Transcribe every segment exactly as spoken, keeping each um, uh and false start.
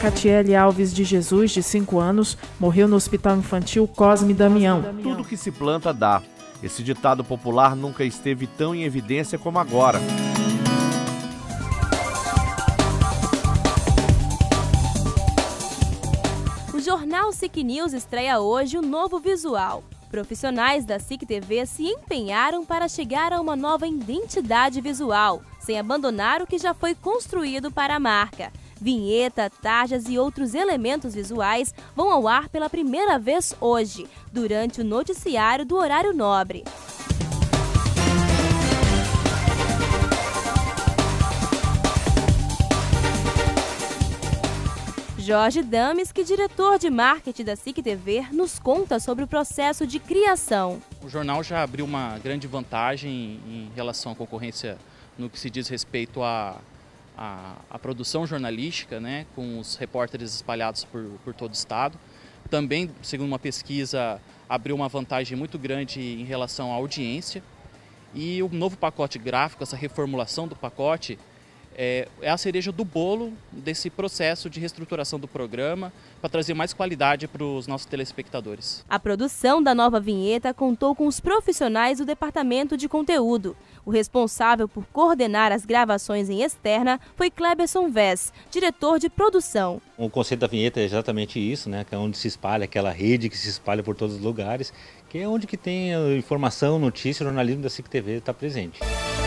Catiele Alves de Jesus, de cinco anos, morreu no Hospital Infantil Cosme Damião. Tudo que se planta dá. Esse ditado popular nunca esteve tão em evidência como agora. O Jornal S I C News estreia hoje um novo visual. Profissionais da S I C T V se empenharam para chegar a uma nova identidade visual, sem abandonar o que já foi construído para a marca. Vinheta, tarjas e outros elementos visuais vão ao ar pela primeira vez hoje, durante o noticiário do horário nobre. Jorge Dames, que diretor de marketing da S I C T V, nos conta sobre o processo de criação. O jornal já abriu uma grande vantagem em relação à concorrência no que se diz respeito à, à, à produção jornalística, né, com os repórteres espalhados por, por todo o estado. Também, segundo uma pesquisa, abriu uma vantagem muito grande em relação à audiência. E o novo pacote gráfico, essa reformulação do pacote, É, é a cereja do bolo desse processo de reestruturação do programa para trazer mais qualidade para os nossos telespectadores. A produção da nova vinheta contou com os profissionais do departamento de conteúdo. O responsável por coordenar as gravações em externa foi Cleberson Vez, diretor de produção. O conceito da vinheta é exatamente isso, né? Que é onde se espalha, aquela rede que se espalha por todos os lugares, que é onde que tem informação, notícia, jornalismo da S I C T V está presente.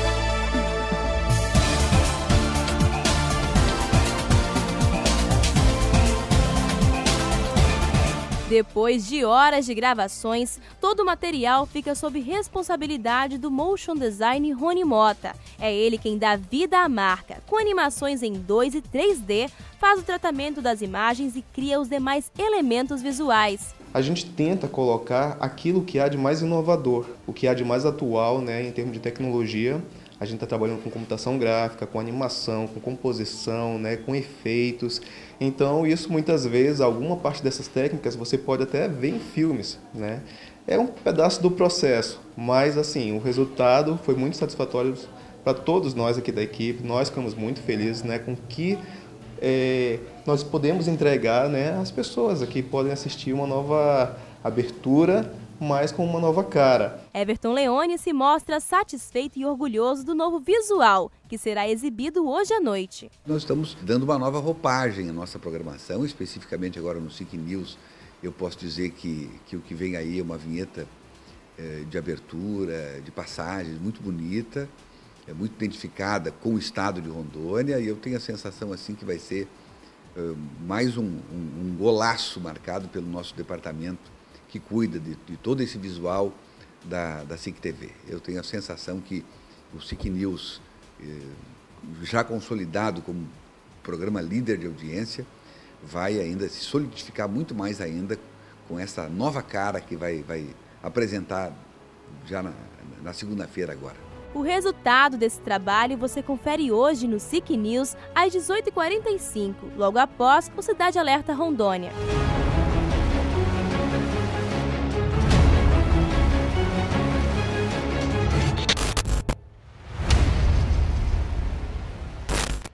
Depois de horas de gravações, todo o material fica sob responsabilidade do motion design Rony Mota. É ele quem dá vida à marca. Com animações em dois e três D, faz o tratamento das imagens e cria os demais elementos visuais. A gente tenta colocar aquilo que há de mais inovador, o que há de mais atual, né, em termos de tecnologia. A gente está trabalhando com computação gráfica, com animação, com composição, né, com efeitos. Então, isso muitas vezes, alguma parte dessas técnicas você pode até ver em filmes, né? É um pedaço do processo, mas assim, o resultado foi muito satisfatório para todos nós aqui da equipe. Nós ficamos muito felizes, né, com que é, nós podemos entregar, né, às pessoas aqui podem assistir uma nova abertura, mas com uma nova cara. Everton Leone se mostra satisfeito e orgulhoso do novo visual, que será exibido hoje à noite. Nós estamos dando uma nova roupagem à nossa programação, especificamente agora no S I C News. Eu posso dizer que, que o que vem aí é uma vinheta é, de abertura, de passagens, muito bonita, é muito identificada com o estado de Rondônia, e eu tenho a sensação assim que vai ser é, mais um, um, um golaço marcado pelo nosso departamento que cuida de, de todo esse visual da, da S I C T V. Eu tenho a sensação que o S I C News, eh, já consolidado como programa líder de audiência, vai ainda se solidificar muito mais ainda com essa nova cara que vai, vai apresentar já na, na segunda-feira agora. O resultado desse trabalho você confere hoje no S I C News às dezoito e quarenta e cinco, logo após o Cidade Alerta Rondônia.